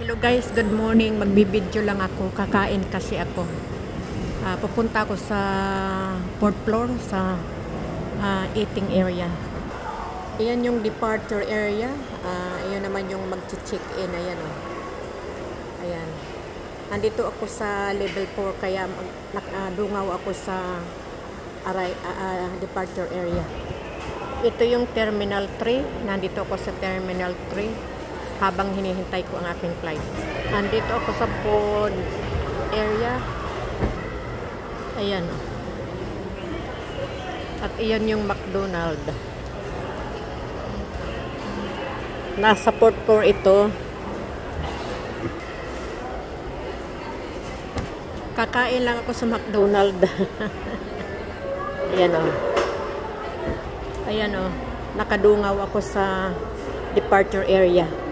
Hello guys, good morning. Magbibideo lang ako. Kakain kasi ako. Pupunta ako sa 4th floor sa eating area. Ayan yung departure area. Ayan naman yung mag-check-in. Ayan o. Ayan. Nandito ako sa level 4 kaya dungaw ako sa departure area. Ito yung terminal 3. Nandito ako sa terminal 3 habang hinihintay ko ang aking flight. Nandito ako sa food area. Ayan. At iyan yung McDonald's. Nasa 4th floor ito. Kakain lang ako sa McDonald's. Ayan o. Ayan o. Nakadungaw ako sa departure area.